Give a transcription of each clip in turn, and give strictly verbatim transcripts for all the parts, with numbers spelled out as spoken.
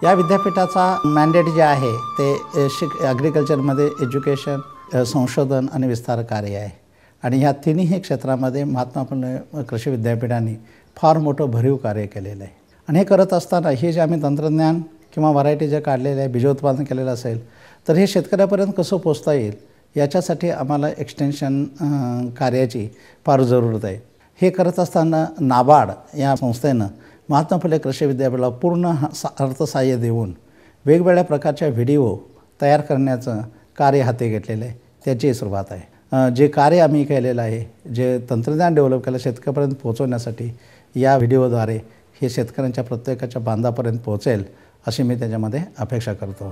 या विद्यापीठाचा मॅन्डेट जे आहे ते शिक ॲग्रिकल्चरमध्ये एज्युकेशन, संशोधन आणि विस्तार कार्य आहे आणि ह्या तिन्ही क्षेत्रामध्ये महात्मा फुले कृषी विद्यापीठाने फार मोठं भरीव कार्य केलेलं आहे. आणि हे करत असताना हे जे आम्ही तंत्रज्ञान किंवा व्हरायटी जे काढलेले आहे, बीजोत्पादन केलेलं असेल तर हे शेतकऱ्यापर्यंत कसं पोचता येईल याच्यासाठी आम्हाला एक्सटेन्शन कार्याची फार जरूरत आहे. हे करत असताना नाबार्ड या संस्थेनं महात्मा फुले कृषी विद्यापीठाला पूर्ण अर्थसहाय्य देऊन वेगवेगळ्या प्रकारच्या व्हिडिओ तयार करण्याचं कार्य हाती घेतलेलं आहे. त्याची सुरुवात आहे. जे कार्य आम्ही केलेलं आहे, जे तंत्रज्ञान डेव्हलप केलं शेतकऱ्यापर्यंत पोहोचवण्यासाठी, या व्हिडिओद्वारे हे शेतकऱ्यांच्या प्रत्येकाच्या बांधापर्यंत पोहोचेल अशी मी त्याच्यामध्ये अपेक्षा करतो.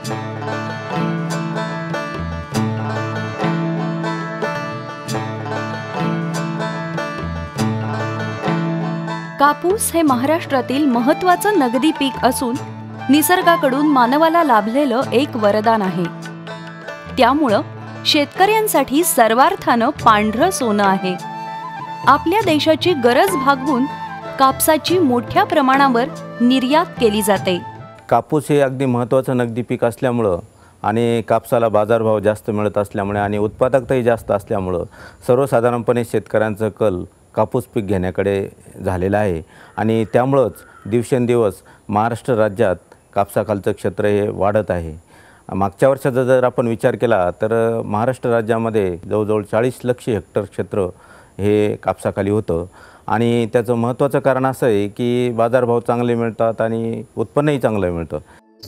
कापूस हे महाराष्ट्रातील महत्त्वाचं नगदी पीक असून निसर्गाकडून मानवाला लाभलेलं एक वरदान आहे. त्यामुळं शेतकऱ्यांसाठी सर्वार्थानं पांढरं सोनं आहे. आपल्या देशाची गरज भागवून कापसाची मोठ्या प्रमाणावर निर्यात केली जाते. कापूस हे अगदी महत्त्वाचं नगदी पीक असल्यामुळं आणि कापसाला बाजारभाव जास्त मिळत असल्यामुळे आणि उत्पादकताही जास्त असल्यामुळं सर्वसाधारणपणे शेतकऱ्यांचं कल कापूस पीक घेण्याकडे झालेलं आहे आणि त्यामुळंच दिवसेंदिवस महाराष्ट्र राज्यात कापसाखालचं क्षेत्र हे वाढत आहे. मागच्या वर्षाचा जर आपण विचार केला तर महाराष्ट्र राज्यामध्ये जवळजवळ चाळीस लक्ष हेक्टर क्षेत्र हे कापसाखाली होतं आणि त्याचं महत्त्वाचं कारण असं आहे की बाजारभाव चांगले मिळतात आणि उत्पन्नही चांगलं मिळतं.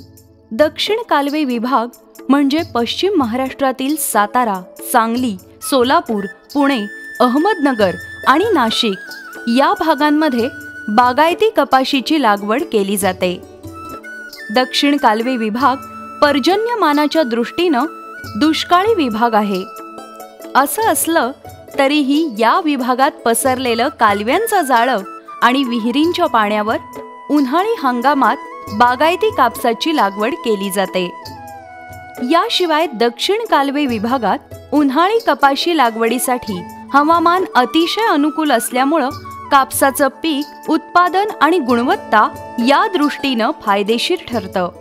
दक्षिण कालवे विभाग म्हणजे पश्चिम महाराष्ट्रातील सातारा, सांगली, सोलापूर, पुणे, अहमदनगर आणि नाशिक या भागांमध्ये बागायती कपाशीची लागवड केली जाते. दक्षिण कालवे विभाग पर्जन्यमानाच्या दृष्टीनं दुष्काळी विभाग आहे. असं असलं तरीही या विभागात पसरलेलं कालव्यांचं जाळं आणि विहिरींच्या पाण्यावर उन्हाळी हंगामात बागायती कापसाची लागवड केली जाते. याशिवाय दक्षिण कालवे विभागात उन्हाळी कपाशी लागवडीसाठी हवामान अतिशय अनुकूल असल्यामुळं कापसाचं पीक उत्पादन आणि गुणवत्ता या दृष्टीनं फायदेशीर ठरतं.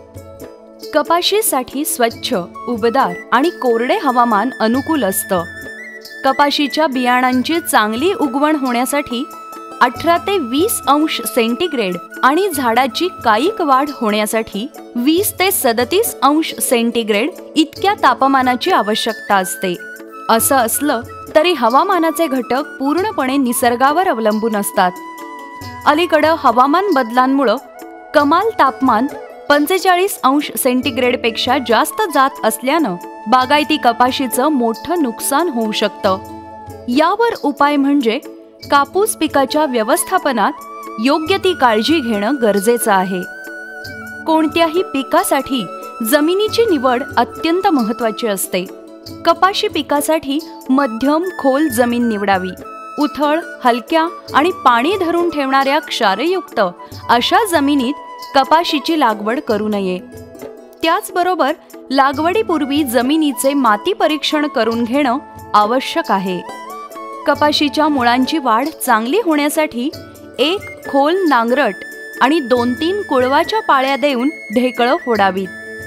कपाशीसाठी स्वच्छ, उबदार आणि कोरडे हवामान अनुकूल असतं. कपाशीच्या बियाणांची चांगली उगवण होण्यासाठी अठरा ते वीस अंश सेंटीग्रेड आणि झाडाची कायिक वाढ होण्यासाठी वीस ते सदतीस अंश सेंटीग्रेड इतक्या तापमानाची आवश्यकता असते. असं असलं तरी हवामानाचे घटक पूर्णपणे निसर्गावर अवलंबून असतात. अलीकडं हवामान बदलांमुळं कमाल तापमान पंचेचाळीस अंश सेंटीग्रेडपेक्षा जास्त जात असल्यानं बागायती कपाशीचं मोठं नुकसान होऊ शकतं. यावर उपाय म्हणजे कापूस पिकाच्या व्यवस्थापनात योग्य ती काळजी घेणं गरजेचं आहे. कोणत्याही पिकासाठी जमिनीची निवड अत्यंत महत्त्वाची असते. कपाशी पिकासाठी मध्यम खोल जमीन निवडावी. उथळ, हलक्या आणि पाणी धरून ठेवणाऱ्या क्षारयुक्त अशा जमिनीत कपाशीची लागवड करू नये. त्याचबरोबर लागवडीपूर्वी जमिनीचे माती परीक्षण करून घेणं आवश्यक आहे. कपाशीच्या मुळांची वाढ चांगली होण्यासाठी एक खोल नांगरट आणि दोन तीन कुळवाच्या पाळ्या देऊन ढेकळं फोडावीत.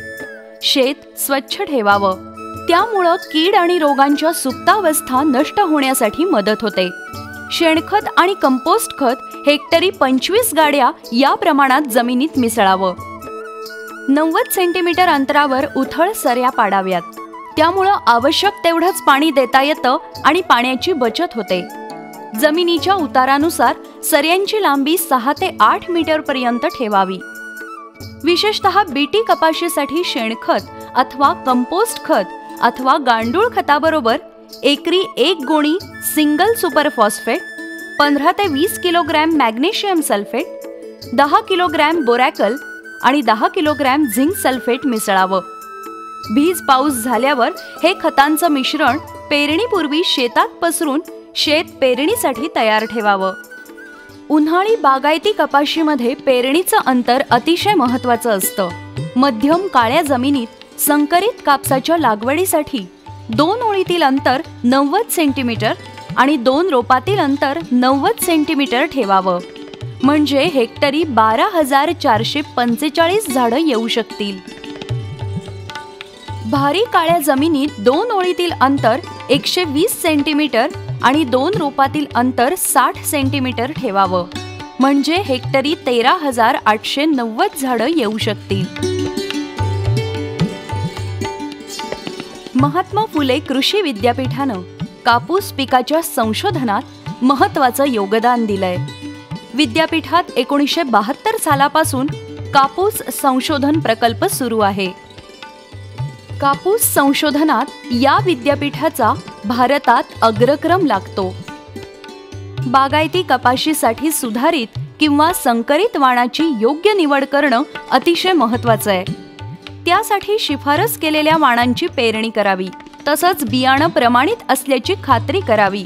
शेत स्वच्छ ठेवावं. त्यामुळं कीड आणि रोगांच्या सुप्तावस्था नष्ट होण्यासाठी मदत होते. शेणखत आणि कंपोस्ट खत हेक्टरी पंचवीस गाड्या या प्रमाणात जमिनीत मिसळावं. नव्वद सेंटीमीटर अंतरावर उथळ सऱ्या पाडाव्यात. त्यामुळं आवश्यक तेवढंच पाणी देता येतं आणि पाण्याची बचत होते. जमिनीच्या उतारानुसार सऱ्यांची लांबी सहा ते आठ मीटर पर्यंत ठेवावी. विशेषतः बीटी कपाशीसाठी शेणखत अथवा कंपोस्ट खत अथवा गांडूळ खताबरोबर एकरी एक गोणी सिंगल सुपर फॉस्फेट, पंधरा ते वीस किलोग्रॅम मॅग्नेशियम सल्फेट, दहा किलोग्रॅम बोरॅकल आणि दहा किलोग्रॅम झिंक सल्फेट मिसळावं. बीज पाऊस झाल्यावर हे खतांचं मिश्रण पेरणीपूर्वी शेतात पसरून शेत पेरणीसाठी तयार ठेवावं. उन्हाळी बागायती कपाशीमध्ये पेरणीचं अंतर अतिशय महत्त्वाचं असतं. मध्यम काळ्या जमिनीत संकरित कापसाच्या लागवडीसाठी दोन ओळीतील अंतर नव्वद सेंटीमीटर आणि दोन रोपातील अंतर नव्वद सेंटीमीटर ठेवावं. म्हणजे हेक्टरी बारा हजार चारशे पंचेचाळीस झाडं येऊ शकतील. भारी काळ्या जमिनीत दोन ओळीतील अंतर एकशे वीस सेंटीमीटर आणि दोन रोपातील अंतर साठ सेंटीमीटर ठेवावं, म्हणजे हेक्टरी तेरा हजार आठशे नव्वद झाडं येऊ शकतील. महात्मा फुले कृषी विद्यापीठानं कापूस पिकाच्या संशोधनात महत्त्वाचं योगदान दिलंय. विद्यापीठात एकोणीसशे बहात्तर सालापासून कापूस संशोधन प्रकल्प सुरू आहे. कापूस संशोधनात या विद्यापीठाचा भारतात अग्रक्रम लागतो. बागायती कपाशीसाठी सुधारित किंवा संकरित वाणाची योग्य निवड करणं अतिशय महत्त्वाचं आहे. त्यासाठी शिफारस केलेल्या वाणांची पेरणी करावी, तसंच बियाणं प्रमाणित असल्याची खात्री करावी.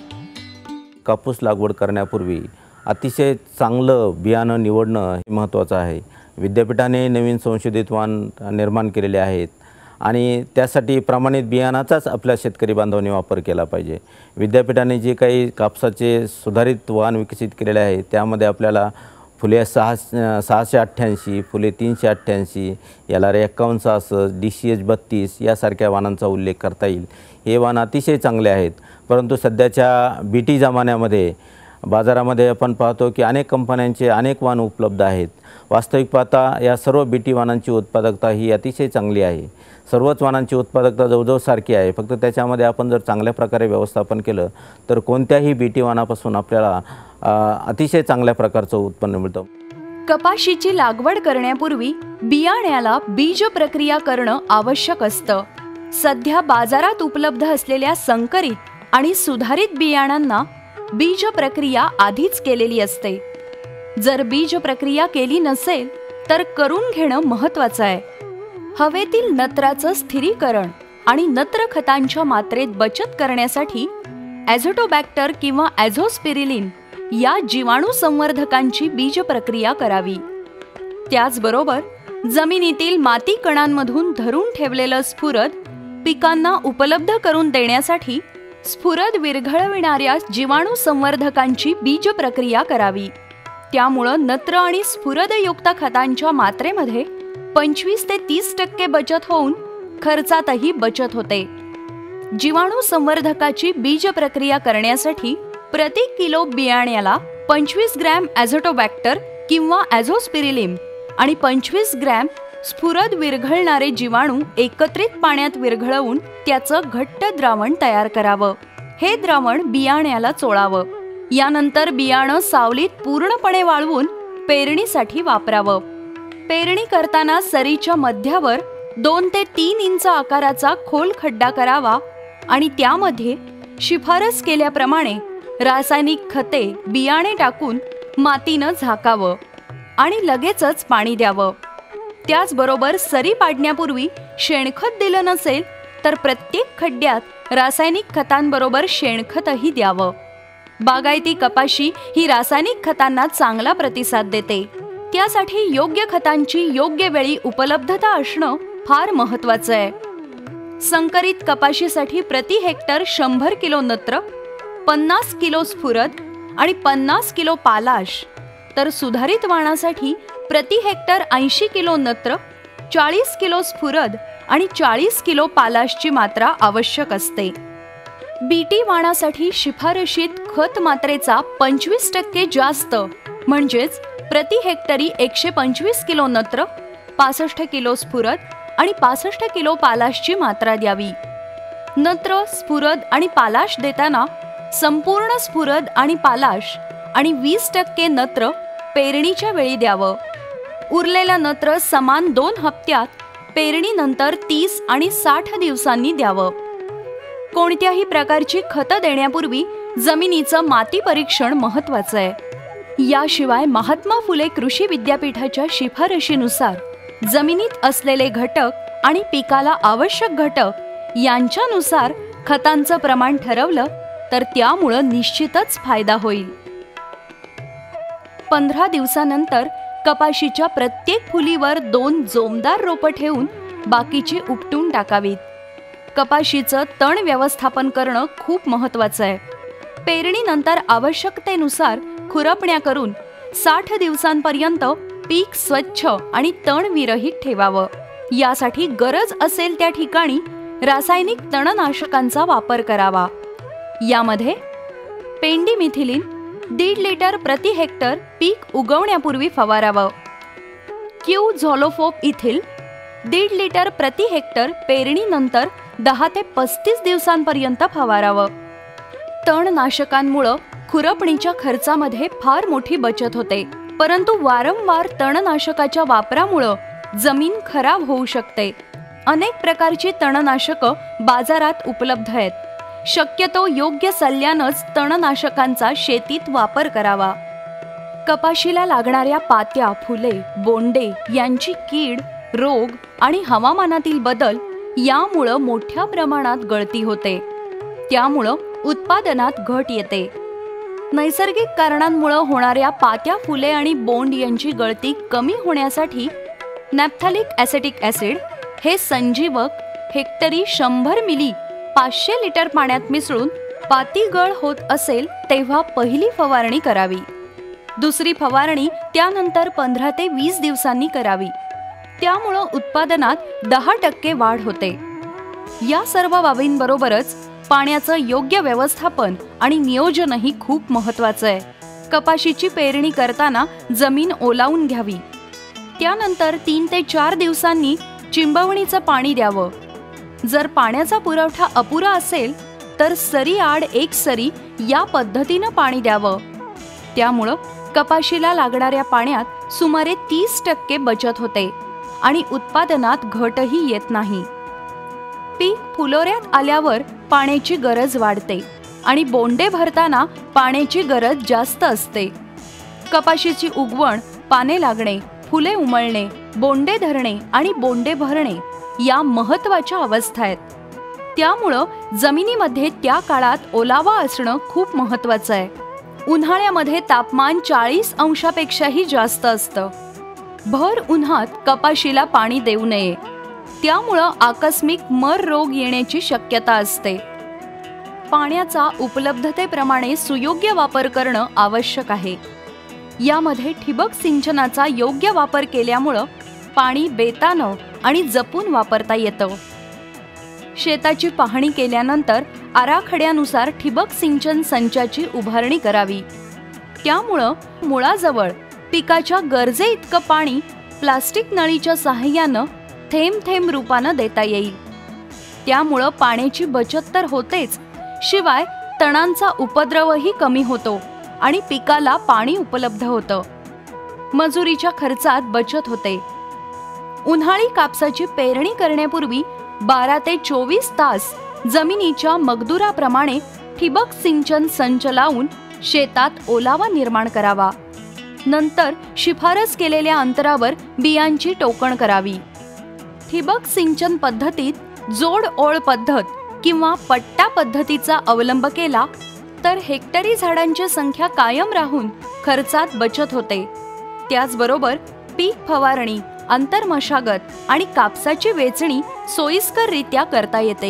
कापूस लागवड करण्यापूर्वी अतिशय चांगलं बियाणं निवडणं हे महत्त्वाचं आहे. विद्यापीठाने नवीन संशोधित वाण निर्माण केलेले आहेत आणि त्यासाठी प्रमाणित बियाणाचाच आपल्या शेतकरी बांधवांनी वापर केला पाहिजे. विद्यापीठाने जे काही कापसाचे सुधारित वाण विकसित केलेले आहे त्यामध्ये आपल्याला फुले सहा सहाशे अठ्ठ्याऐंशी, फुले तीनशे अठ्ठ्याऐंशी, याला एक्कावन्न सहासष्ट, डी सी एच बत्तीस यासारख्या वाणांचा उल्लेख करता येईल. हे वाण अतिशय चांगले आहेत. परंतु सध्याच्या बी टी जमान्यामध्ये बाजारामध्ये आपण पाहतो की अनेक कंपन्यांचे अनेक वाण उपलब्ध आहेत. वास्तविक पाहता या सर्व बी टी वाणांची उत्पादकता ही अतिशय चांगली आहे. सर्वच वाणांची उत्पादकता जवळजवळ सारखी आहे. फक्त त्याच्यामध्ये आपण जर चांगल्या प्रकारे व्यवस्थापन केलं तर कोणत्याही बी टी वाणापासून आपल्याला अतिशय चांगल्या प्रकारचं उत्पन्न मिळतं. कपाशीची लागवड करण्यापूर्वी बियाण्याला बीज प्रक्रिया करणं आवश्यक असतं. सध्या बाजारात उपलब्ध असलेल्या संकरित आणि सुधारित बियाणांना बीज प्रक्रिया आधीच केलेली असते. जर बीज प्रक्रिया केली नसेल तर करून घेणं महत्त्वाचं आहे. हवेतील नत्राचं स्थिरीकरण आणि नत्र खतांच्या मात्रेत बचत करण्यासाठी ॲझोटोबॅक्टर किंवा ॲझोस्पिरिलिन या जीवाणू संवर्धकांची बीज प्रक्रिया करावी. त्याचबरोबर जमिनीतील माती कणांमधून धरून ठेवलेलं स्फुरद पिकांना उपलब्ध करून देण्यासाठी स्फुरद विरघळविणाऱ्या जीवाणू संवर्धकांची बीज प्रक्रिया करावी. त्यामुळं नत्र आणि स्फुरदयुक्त खतांच्या मात्रेमध्ये पंचवीस ते तीस टक्के बचत होऊन खर्चातही बचत होते. जीवाणू संवर्धकाची बीज प्रक्रिया करण्यासाठी प्रति किलो बियाण्याला पंचवीस ग्रॅम ॲझोटोबॅक्टर किंवा ॲझोस्पिरिलिम आणि पंचवीस ग्रॅम स्फुरद विरघळणारे जीवाणू एकत्रित पाण्यात विरघळवून त्याचं घट्ट द्रावण तयार करावं. हे द्रावण बियाण्याला चोळावं. यानंतर बियाणं सावलीत पूर्णपणे वाळवून पेरणीसाठी वापरावं. पेरणी करताना सरीच्या मध्यावर दोन ते तीन इंच आकाराचा खोल खड्डा करावा आणि त्यामध्ये शिफारस केल्याप्रमाणे रासायनिक खते बियाणे टाकून मातीनं झाकावं आणि लगेचच पाणी द्यावं. त्याचबरोबर सरी पाडण्यापूर्वी शेणखत दिलं नसेल तर प्रत्येक खड्ड्यात रासायनिक खतांबरोबर शेणखतही द्यावं. बागायती कपाशी ही रासायनिक खतांना चांगला प्रतिसाद देते. त्यासाठी योग्य खतांची योग्य वेळी उपलब्धता असणं फार महत्त्वाचं आहे. संकरित कपाशीसाठी प्रति हेक्टर शंभर किलो नत्र, पन्नास किलो स्फुरद आणि पन्नास किलो पालाश, तर सुधारित वाणासाठी प्रति हेक्टर ऐंशी किलो नत्र, चाळीस किलो स्फुरद आणि चाळीस किलो पालाशची मात्रा आवश्यक असते. बीटी वाणासाठी शिफारशीत खत मात्रेचा पंचवीस टक्के जास्त म्हणजेच प्रति हेक्टरी एकशे पंचवीस किलो नत्र, पासष्ट किलो स्फुरद आणि पासष्ट किलो पालाशची मात्रा द्यावी. नत्र, स्फुरद आणि पालाश देताना संपूर्ण स्फुरद आणि पालाश आणि वीस टक्के नत्र पेरणीच्या वेळी द्यावं. उरलेलं नत्र समान दोन हप्त्यात पेरणीनंतर तीस आणि साठ दिवसांनी द्यावं. कोणत्याही प्रकारची खतं देण्यापूर्वी जमिनीचं माती परीक्षण महत्त्वाचं आहे. याशिवाय महात्मा फुले कृषी विद्यापीठाच्या शिफारशीनुसार जमिनीत असलेले घटक आणि पिकाला आवश्यक घटक यांच्यानुसार खतांचं प्रमाण ठरवलं तर त्यामुळं निश्चितच फायदा होईल. पंधरा दिवसानंतर कपाशीच्या प्रत्येक फुलीवर दोन जोमदार रोपं ठेवून बाकीची उपटून टाकावीत. कपाशीचं तण व्यवस्थापन करणं खूप महत्त्वाचं आहे. पेरणीनंतर आवश्यकतेनुसार खुरपण्या करून साठ दिवसांपर्यंत पीक स्वच्छ आणि तणविरहित ठेवावं. यासाठी गरज असेल त्या ठिकाणी रासायनिक तणनाशकांचा वापर करावा. यामध्ये पेंडिमिथिलिन दीड लिटर प्रति हेक्टर पीक उगवण्यापूर्वी फवारावं. क्यू झोलोफोप इथिल दीड लिटर प्रति हेक्टर पेरणीनंतर दहा ते पस्तीस दिवसांपर्यंत फवारावं. तणनाशकांमुळं खुरपणीच्या खर्चामध्ये फार मोठी बचत होते, परंतु वारंवार तणनाशकाच्या वापरामुळं जमीन खराब होऊ शकते. अनेक प्रकारची तणनाशकं बाजारात उपलब्ध आहेत. शक्यतो योग्य सल्ल्यानंच तणनाशकांचा शेतीत वापर करावा. कपाशीला लागणाऱ्या पात्या, फुले, बोंडे यांची कीड, रोग आणि हवामानातील बदल यामुळं मोठ्या प्रमाणात गळती होते. त्यामुळं उत्पादनात घट येते. नैसर्गिक कारणांमुळं होणाऱ्या पात्या, फुले आणि बोंड यांची गळती कमी होण्यासाठी नॅफ्थॅलिक ॲसेटिक ॲसिड हे संजीवक हेक्टरी शंभर मिली पाचशे लिटर पाण्यात मिसळून पाती गळ होत असेल तेव्हा पहिली फवारणी करावी. दुसरी फवारणी त्यानंतर पंधरा ते वीस दिवसांनी करावी. त्यामुळं उत्पादनात दहा टक्के वाढ होते. या सर्व बाबींबरोबरच पाण्याचं योग्य व्यवस्थापन आणि नियोजनही खूप महत्त्वाचं आहे. कपाशीची पेरणी करताना जमीन ओलावून घ्यावी. त्यानंतर तीन ते चार दिवसांनी चिंबवणीचं पाणी द्यावं. जर पाण्याचा पुरवठा अपुरा असेल तर सरी आड एक सरी या पद्धतीनं पाणी द्यावं. त्यामुळं कपाशीला लागणाऱ्या पाण्यात सुमारे तीस टक्के बचत होते आणि उत्पादनात घटही येत नाही. पीक फुलोऱ्यात आल्यावर पाण्याची गरज वाढते आणि बोंडे भरताना पाण्याची गरज जास्त असते. कपाशीची उगवण, पाने लागणे, फुले उमलणे, बोंडे धरणे आणि बोंडे भरणे या महत्त्वाच्या अवस्था आहेत. त्यामुळं जमिनीमध्ये त्या काळात ओलावा असणं खूप महत्त्वाचं आहे. उन्हाळ्यामध्ये तापमान चाळीस अंशापेक्षाही जास्त असतं. भर उन्हात कपाशीला पाणी देऊ नये. त्यामुळं आकस्मिक मर रोग येण्याची शक्यता असते. पाण्याचा उपलब्धतेप्रमाणे सुयोग्य वापर करणं आवश्यक आहे. यामध्ये ठिबक सिंचनाचा योग्य वापर केल्यामुळं पाणी बेतानं आणि जपून वापरता येतं. शेताची पाहणी केल्यानंतर आराखड्यानुसार ठिबक सिंचन संचाची उभारणी करावी. त्यामुळं मुळाजवळ पिकाच्या गरजे इतकं पाणी प्लास्टिक नळीच्या सहाय्यानं थेंब थेंब रूपानं देता येईल. त्यामुळं पाण्याची बचत तर होतेच, शिवाय तणांचा उपद्रवही कमी होतो आणि पिकाला पाणी उपलब्ध होतं. मजुरीच्या खर्चात बचत होते. उन्हाळी कापसाची पेरणी करण्यापूर्वी बारा ते चोवीस तास जमिनीच्या मगदुराप्रमाणे ठिबक सिंचन संच लावून शेतात ओलावा निर्माण करावा. नंतर शिफारस केलेल्या अंतरावर बियांची टोकण करावी. ठिबक सिंचन पद्धतीत जोड ओळ पद्धत किंवा पट्टा पद्धतीचा अवलंब केला तर हेक्टरी झाडांची संख्या कायम राहून खर्चात बचत होते. त्याचबरोबर पीक फवारणी, आंतरमशागत आणि कापसाची वेचणी सोयीस्कररित्या करता येते.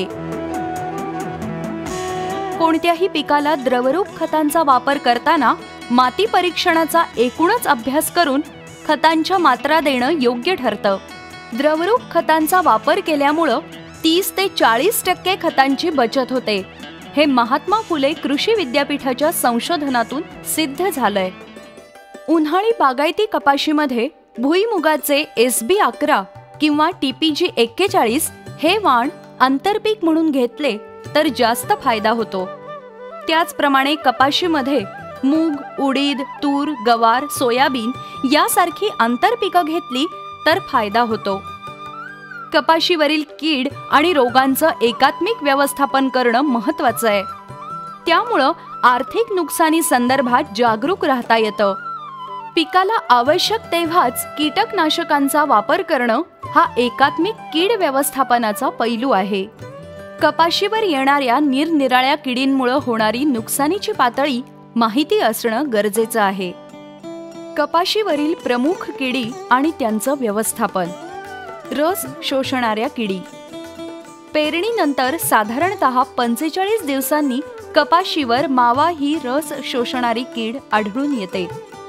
कोणत्याही पिकाला द्रवरूप खतांचा वापर करताना माती परीक्षणाचा एकूणच अभ्यास करून खतांच्या मात्रा देणं योग्य ठरतं. द्रवरूप खतांचा वापर केल्यामुळं तीस ते चाळीस टक्के खतांची बचत होते. हे महात्मा फुले कृषी विद्यापीठाच्या संशोधनातून सिद्ध झालंय. उन्हाळी बागायती कपाशीमध्ये भुईमुगाचे एस बी अकरा किंवा टी पी जी एक्केचाळीस हे वाण आंतरपीक म्हणून घेतले तर जास्त फायदा होतो. त्याचप्रमाणे कपाशीमध्ये मूग, उडीद, तूर, गवार, सोयाबीन यासारखी आंतरपिकं घेतली तर फायदा होतो. कपाशीवरील कीड आणि रोगांचं एकात्मिक व्यवस्थापन करणं महत्त्वाचं आहे. त्यामुळं आर्थिक नुकसानी संदर्भात जागरूक राहता येतं. पिकाला आवश्यक तेव्हाच कीटकनाशकांचा वापर करणं हा एकात्मिक कीड व्यवस्थापनाचा पैलू आहे. कपाशीवर येणाऱ्या निरनिराळ्या किडींमुळे होणारी नुकसानीची पातळी माहिती असणं गरजेचं आहे. कपाशीवरील प्रमुख किडी आणि त्यांचं व्यवस्थापन. रस शोषणाऱ्या किडी. पेरणीनंतर साधारणतः पंचेचाळीस दिवसांनी कपाशीवर मावा ही रस शोषणारी कीड आढळून येते.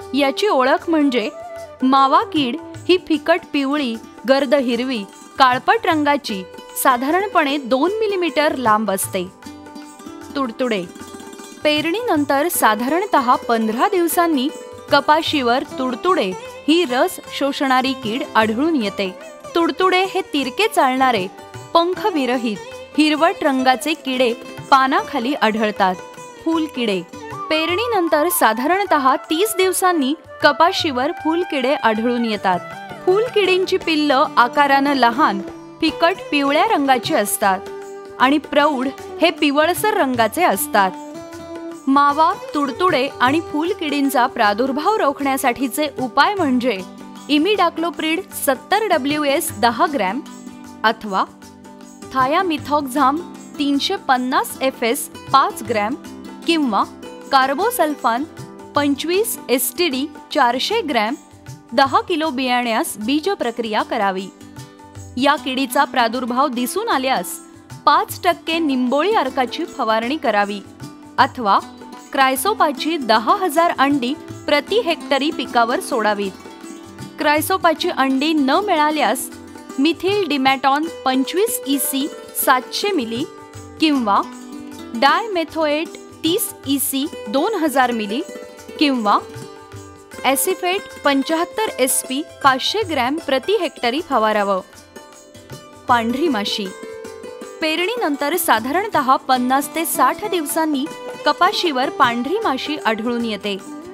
याची ओळख म्हणजे मावा कीड ही फिकट पिवळी, गर्द हिरवी, काळपट रंगाची, साधारणपणे दोन मिलीमीटर लांब असते. तुडतुडे. पेरणीनंतर साधारणतः पंधरा दिवसांनी कपाशीवर तुडतुडे ही रस शोषणारी कीड आढळून येते. तुडतुडे हे तिरके चालणारे, पंखविरहित, हिरवट रंगाचे किडे पानाखाली आढळतात. फुलकिडे. पेरणीनंतर साधारणतः तीस दिवसांनी कपाशीवर फुलकिडे आढळून येतात. फुलकिडींची पिल्लं आकारानं लहान, फिकट पिवळ्या रंगाची असतात आणि प्रौढ हे पिवळसर रंगाचे असतात. मावा, तुडतुडे आणि फुलकिडींचा प्रादुर्भाव रोखण्यासाठीचे उपाय म्हणजे इमिडाक्लोप्रिड सत्तर डब्ल्यू एस दहा ग्रॅम अथवा थायामिथॉक्झाम तीनशे पन्नास एफ एस पाच ग्रॅम किंवा कार्बोसल्फान पंचवीस एस टी डी चारशे ग्रॅम दहा किलो बियाण्यास बीज प्रक्रिया करावी. या किडीचा प्रादुर्भाव दिसून आल्यास पाच टक्के निंबोळी अर्काची फवारणी करावी अथवा क्रायसोपाची दहा हजार अंडी प्रति हेक्टरी पिकावर सोडावीत. क्रायसोपाची अंडी न मिळाल्यास मिथिल डिमॅटॉन पंचवीस ई सी सातशे मिली किंवा डायमेथोएट तीस ई सी दोन हजार मिली किंवा ॲसिफेट पंच्याहत्तर एस पी पाचशे ग्रॅम प्रति हेक्टरी फवारावं. पांढरी माशी. पेरणीनंतर साधारणतः पन्नास ते साठ दिवसांनी कपाशीवर पांढरी माशी आढळून येते.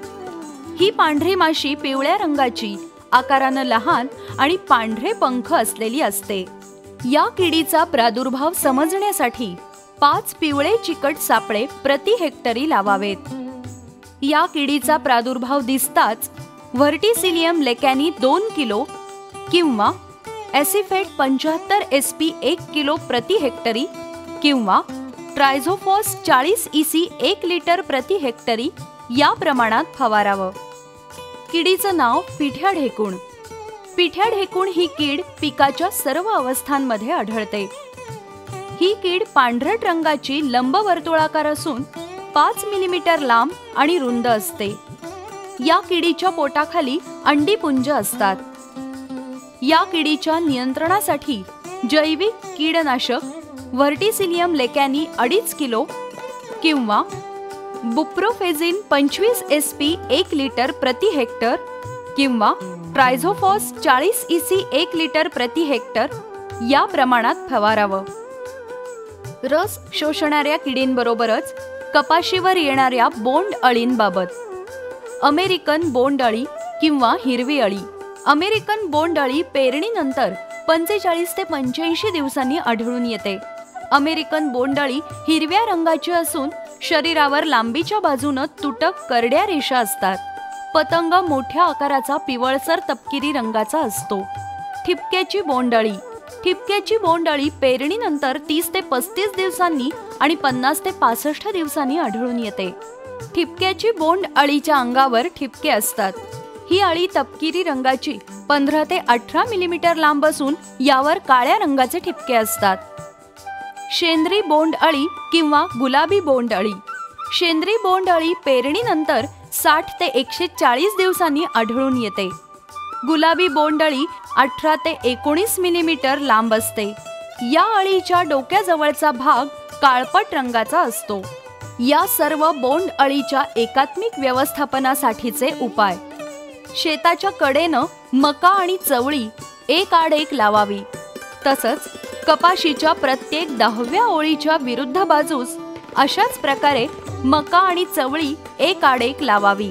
ही पांढरी माशी पिवळ्या रंगाची, आकारानं लहान आणि पांढरे पंख असलेली असते. या किडीचा प्रादुर्भाव समजण्यासाठी पाच पिवळे चिकट सापळे प्रति हेक्टरी लावावेत. या किडीचा प्रादुर्भाव दिसताच व्हर्टिसिलियम लेकॅनी दोन किलो किंवा ॲसिफेट पंच्याहत्तर एस पी एक किलो प्रति हेक्टरी किंवा ट्रायझोफॉस चाळीस ई सी एक लिटर प्रति हेक्टरी या प्रमाणात फवारावं. किडीचं नाव पिठ्या ढेकूण. पिठ्या ढेकूण ही कीड पिकाच्या सर्व अवस्थांमध्ये आढळते. ही कीड पांढरट रंगाची लंबवर्तुळाकार असून पाच मिलीमीटर लांब आणि रुंद असते. या किडीच्या पोटाखाली अंडीपुंज असतात. या किडीच्या नियंत्रणासाठी जैविक कीडनाशक व्हर्टिसिलियम लेकॅनी अडीच किलो किंवा बुप्रोफेझिन पंचवीस एस पी एक लिटर प्रति हेक्टर किंवा ट्रायझोफॉस चाळीस ई सी एक लिटर प्रति हेक्टर या प्रमाणात फवारावं. रस शोषणाऱ्या किडींबरोबरच कपाशीवर येणाऱ्या बोंड अळींबाबत. अमेरिकन बोंड अळी किंवा हिरवी अळी. अमेरिकन बोंड अळी पेरणीनंतर पंचेचाळीस ते पंच्याऐंशी दिवसांनी आढळून येते. अमेरिकन बोंड अळी हिरव्या रंगाची असून शरीरावर लांबीच्या बाजूनं तुटक करड्या रेषा असतात. पतंग मोठ्या आकाराचा पिवळसर तपकिरी रंगाचा असतो. ठिपक्याची बोंड अळी. ठिपक्याची बोंड अळी पेरणीनंतर तीस ते पस्तीस दिवसांनी आणि पन्नास ते पासष्ट दिवसांनी आढळून येते. ठिपक्याची बोंड अळीच्या अंगावर ठिपके असतात. ही अळी तपकिरी रंगाची पंधरा ते अठरा मिलीमीटर लांब असून यावर काळ्या रंगाचे ठिपके असतात. शेंद्री बोंड अळी किंवा गुलाबी बोंड अळी. शेंद्री बोंड अळी पेरणीनंतर साठ ते एकशे चाळीस दिवसांनी आढळून येते. गुलाबी बोंड अळी अठरा ते एकोणीस मिलीमीटर लांब असते. या अळीच्या डोक्याजवळचा भाग काळपट रंगाचा असतो. या सर्व बोंड अळीच्या एकात्मिक व्यवस्थापनासाठीचे उपाय. शेताच्या कडेनं मका आणि चवळी एक आड एक लावावी. तसंच कपाशीच्या प्रत्येक दहाव्या ओळीच्या विरुद्ध बाजूस अशाच प्रकारे मका आणि चवळी एक आड एक लावावी.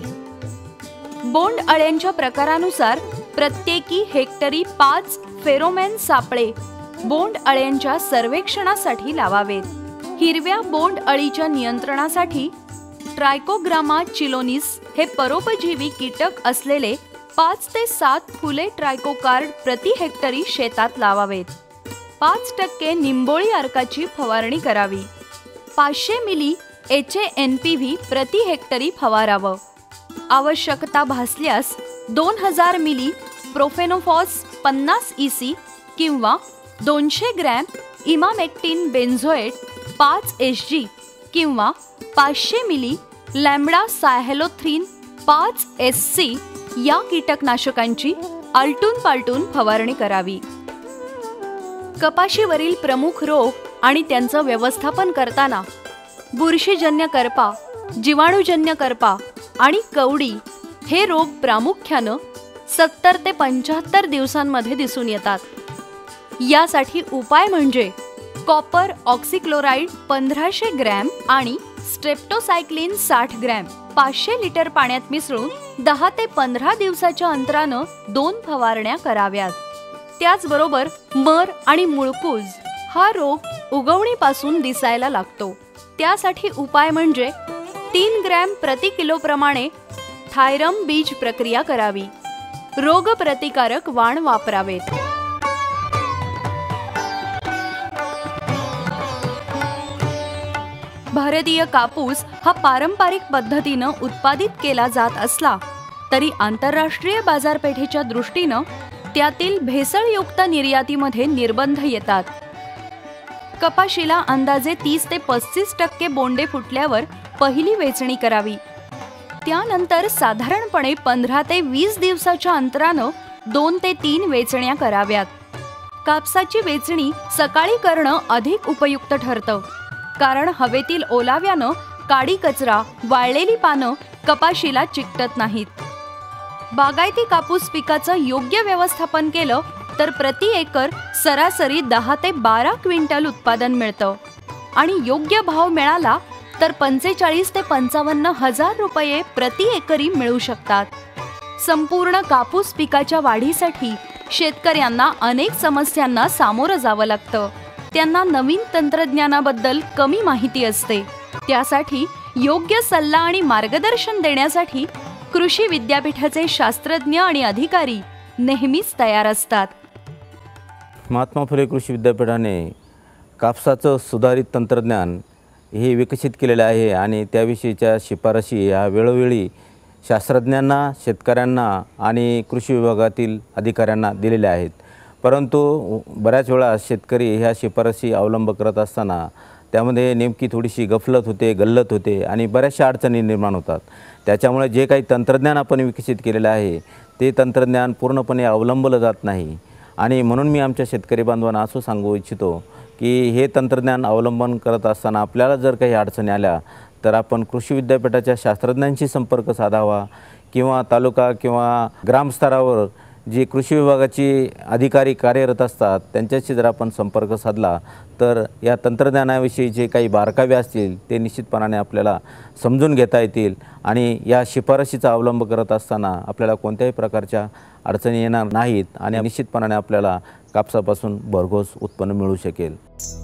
बोंड अळ्यांच्या प्रकारानुसार प्रत्येकी हेक्टरी पाच फेरोमेन सापळे बोंड अळ्यांच्या सर्वेक्षणासाठी लावावेत. हिरव्या बोंड अळीच्या नियंत्रणासाठी ट्रायकोग्रामा चिलोनिस हे परोपजीवी कीटक असलेले पाच ते सात फुले ट्रायकोकार्ड प्रति हेक्टरी शेतात लावावेत. पाच टक्के निंबोळी अर्काची फवारणी करावी. पाचशे milli H A N P V प्रति हेक्टरी फवारावं. आवश्यकता भासल्यास दोन हजार मिली प्रोफेनोफॉस पन्नास ई सी किंवा दोनशे ग्रॅम इमामेक्टिन बेन्झोएट पाच एस जी किंवा पाचशे मिली लॅम्बडा सायहॅलोथ्रिन पाच एस सी या कीटकनाशकांची आलटून पालटून फवारणी करावी. कपाशीवरील प्रमुख रोग आणि त्यांचं व्यवस्थापन करताना बुरशीजन्य करपा, जीवाणूजन्य करपा आणि कवडी हे रोग प्रामुख्यानं सत्तर ते पंच्याहत्तर दिवसांमध्ये दिसून येतात. यासाठी उपाय म्हणजे कॉपर ऑक्सिक्लोराइड पंधराशे ग्रॅम आणि स्ट्रेप्टोसायक्लिन साठ ग्रॅम पाचशे लिटर पाण्यात मिसळून दहा ते पंधरा दिवसाच्या अंतरानं दोन फवारण्या कराव्यात. त्याचबरोबर मर आणि मुळकूज हा रोग उगवणीपासून दिसायला लागतो. त्यासाठी उपाय म्हणजे तीन ग्रॅम प्रति किलो प्रमाणे थायरम बीज प्रक्रिया करावी. रोगप्रतिकारक वाण वापरावेत. भारतीय कापूस हा पारंपरिक पद्धतीनं उत्पादित केला जात असला तरी आंतरराष्ट्रीय बाजारपेठेच्या दृष्टीनं त्यातील भेसळयुक्त निर्यातीमध्ये निर्बंध येतात. कपाशीला अंदाजे तीस ते पस्तीस टक्के बोंडे फुटल्यावर पहिली वेचणी करावी. त्यानंतर साधारणपणे पंधरा ते वीस दिवसाच्या अंतरानं दोन ते तीन वेचण्या कराव्यात. कापसाची वेचणी सकाळी करणं अधिक उपयुक्त ठरतं, कारण हवेतील ओलाव्यानं काडी कचरा, वाळलेली पानं कपाशीला चिकटत नाहीत. बागायती कापूस पिकाचं योग्य व्यवस्थापन केलं तर प्रति एकर सरासरी दहा ते बारा क्विंटल उत्पादन मिळतं आणि योग्य भाव मिळाला तर पंचेचाळीस ते पंचावन्न हजार रुपये प्रति एकरी मिळू शकतात. संपूर्ण कापूस पिकाच्या वाढीसाठी शेतकऱ्यांना अनेक समस्यांना सामोरं जावं लागतं. त्यांना नवीन तंत्रज्ञानाबद्दल कमी माहिती असते. त्यासाठी योग्य सल्ला आणि मार्गदर्शन देण्यासाठी कृषी विद्यापीठाचे शास्त्रज्ञ आणि अधिकारी नेहमीच तयार असतात. महात्मा फुले कृषी विद्यापीठाने कापसाचं सुधारित तंत्रज्ञान हे विकसित केलेले आहे आणि त्याविषयीच्या शिफारशी ह्या वेळोवेळी शास्त्रज्ञांना, शेतकऱ्यांना आणि कृषी विभागातील अधिकाऱ्यांना दिलेल्या आहेत. परंतु बऱ्याच वेळा शेतकरी ह्या शिफारशी अवलंब करत असताना त्यामध्ये नेमकी थोडीशी गफलत होते, गल्लत होते आणि बऱ्याचशा अडचणी निर्माण होतात. त्याच्यामुळे जे काही तंत्रज्ञान आपण विकसित केलेलं आहे ते तंत्रज्ञान पूर्णपणे अवलंबलं जात नाही. आणि म्हणून मी आमच्या शेतकरी बांधवांना असं सांगू इच्छितो की हे तंत्रज्ञान अवलंबन करत असताना आपल्याला जर काही अडचणी आल्या तर आपण कृषी विद्यापीठाच्या शास्त्रज्ञांशी संपर्क साधावा किंवा तालुका किंवा ग्रामस्तरावर जे कृषी विभागाची अधिकारी कार्यरत असतात त्यांच्याशी जर आपण संपर्क साधला तर या तंत्रज्ञानाविषयी जे काही बारकावे असतील ते निश्चितपणाने आपल्याला समजून घेता येतील आणि या शिफारशीचा अवलंब करत असताना आपल्याला कोणत्याही प्रकारच्या अडचणी येणार नाहीत आणि निश्चितपणाने आपल्याला कापसापासून भरघोस उत्पन्न मिळू शकेल.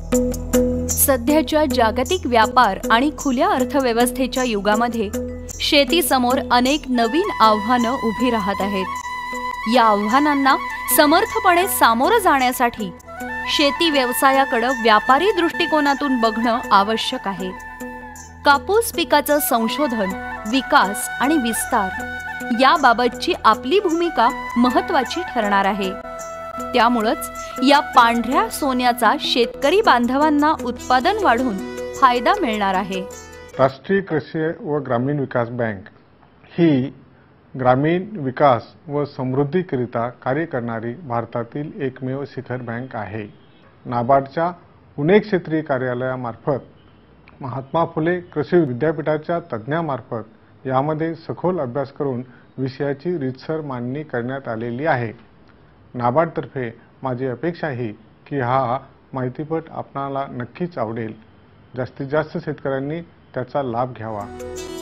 सध्याच्या जागतिक व्यापार आणि खुल्या अर्थव्यवस्थेच्या युगामध्ये शेतीसमोर अनेक नवीन आव्हानं उभी राहत आहेत. या आव्हानांना समर्थपणे सामोरं जाण्यासाठी शेती व्यवसायाकडे व्यापारी दृष्टिकोनातून बघणं आवश्यक आहे. कापूस पिकाचं संशोधन, विकास आणि विस्तार याबाबतची आपली भूमिका महत्त्वाची ठरणार आहे. त्यामुळेच या पांढऱ्या सोन्याचा शेतकरी बांधवांना उत्पादन वाढून फायदा मिळणार आहे. राष्ट्रीय कृषी व ग्रामीण विकास बँक ही ग्रामीण विकास व समृद्धीकरिता कार्य करणारी भारतातील एकमेव शिखर बँक आहे. नाबार्डच्या पुणे क्षेत्रीय कार्यालयामार्फत महात्मा फुले कृषी विद्यापीठाच्या तज्ज्ञांमार्फत यामध्ये सखोल अभ्यास करून विषयाची रीतसर मांडणी करण्यात आलेली आहे. नाबार्डतर्फे माझी अपेक्षा आहे की हा माहितीपट आपणाला नक्कीच आवडेल. जास्तीत जास्त शेतकऱ्यांनी त्याचा लाभ घ्यावा.